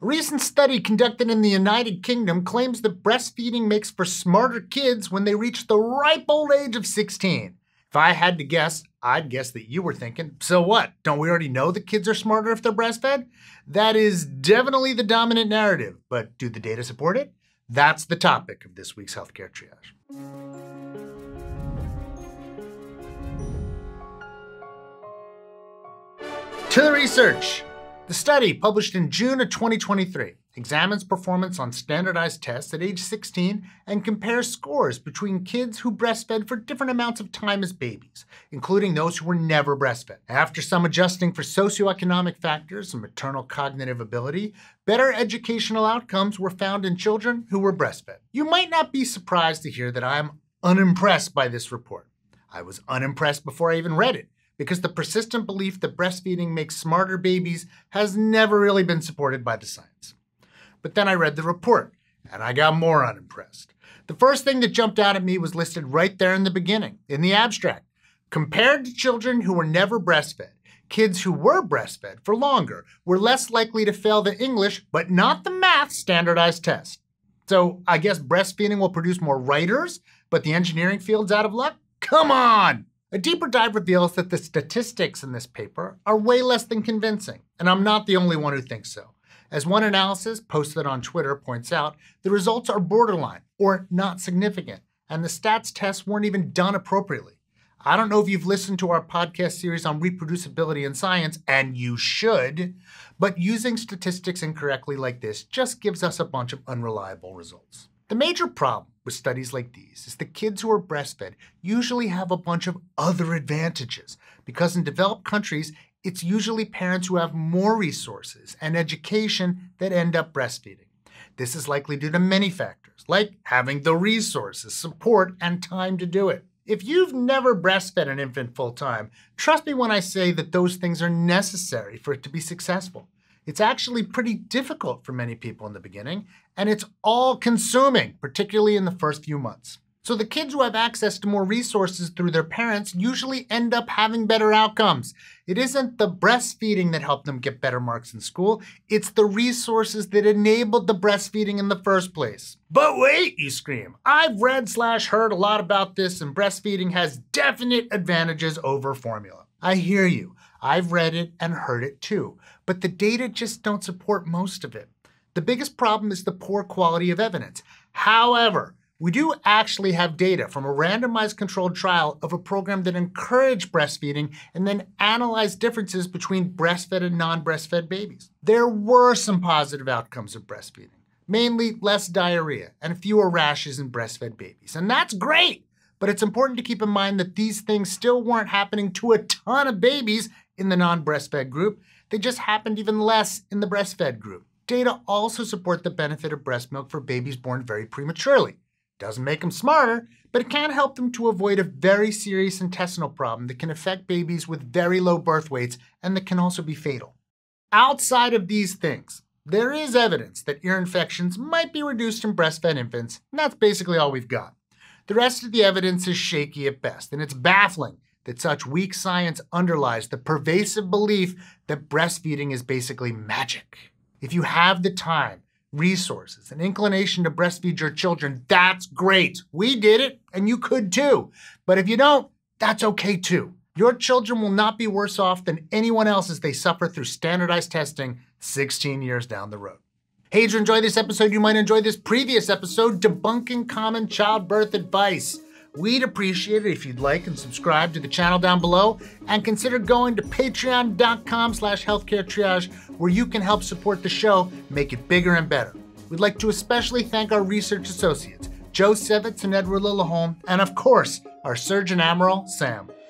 recent study conducted in the United Kingdom claims that breastfeeding makes for smarter kids when they reach the ripe old age of 16. If I had to guess, I'd guess that you were thinking, so what? Don't we already know that kids are smarter if they're breastfed? That is definitely the dominant narrative, but do the data support it? That's the topic of this week's Healthcare Triage. To the research. The study, published in June of 2023, examines performance on standardized tests at age 16 and compares scores between kids who breastfed for different amounts of time as babies, including those who were never breastfed. After some adjusting for socioeconomic factors and maternal cognitive ability, better educational outcomes were found in children who were breastfed. You might not be surprised to hear that I am unimpressed by this report. I was unimpressed before I even read it, because the persistent belief that breastfeeding makes smarter babies has never really been supported by the science. But then I read the report, and I got more unimpressed. The first thing that jumped out at me was listed right there in the beginning, in the abstract. Compared to children who were never breastfed, kids who were breastfed for longer were less likely to fail the English, but not the math standardized test. So I guess breastfeeding will produce more writers, but the engineering field's out of luck? Come on! A deeper dive reveals that the statistics in this paper are way less than convincing, and I'm not the only one who thinks so. As one analysis posted on Twitter points out, the results are borderline or not significant, and the stats tests weren't even done appropriately. I don't know if you've listened to our podcast series on reproducibility in science, and you should, but using statistics incorrectly like this just gives us a bunch of unreliable results. The major problem with studies like these is that kids who are breastfed usually have a bunch of other advantages, because in developed countries, it's usually parents who have more resources and education that end up breastfeeding. This is likely due to many factors, like having the resources, support, and time to do it. If you've never breastfed an infant full-time, trust me when I say that those things are necessary for it to be successful. It's actually pretty difficult for many people in the beginning, and it's all-consuming, particularly in the first few months. So the kids who have access to more resources through their parents usually end up having better outcomes. It isn't the breastfeeding that helped them get better marks in school, it's the resources that enabled the breastfeeding in the first place. But wait, you scream. I've read/heard a lot about this, and breastfeeding has definite advantages over formula. I hear you. I've read it and heard it too, but the data just don't support most of it. The biggest problem is the poor quality of evidence. However, we do actually have data from a randomized controlled trial of a program that encouraged breastfeeding and then analyzed differences between breastfed and non-breastfed babies. There were some positive outcomes of breastfeeding, mainly less diarrhea and fewer rashes in breastfed babies, and that's great. But it's important to keep in mind that these things still weren't happening to a ton of babies in the non-breastfed group. They just happened even less in the breastfed group. Data also support the benefit of breast milk for babies born very prematurely. Doesn't make them smarter, but it can help them to avoid a very serious intestinal problem that can affect babies with very low birth weights and that can also be fatal. Outside of these things, there is evidence that ear infections might be reduced in breastfed infants, and that's basically all we've got. The rest of the evidence is shaky at best, and it's baffling that such weak science underlies the pervasive belief that breastfeeding is basically magic. If you have the time, resources, and inclination to breastfeed your children, that's great. We did it, and you could too. But if you don't, that's okay too. Your children will not be worse off than anyone else as they suffer through standardized testing 16 years down the road. Hey, did you enjoy this episode? You might enjoy this previous episode, Debunking Common Childbirth Advice. We'd appreciate it if you'd like and subscribe to the channel down below, and consider going to patreon.com/healthcaretriage, where you can help support the show, make it bigger and better. We'd like to especially thank our research associates, Joe Sevitz and Edward Lillaholm, and of course, our Surgeon Admiral, Sam.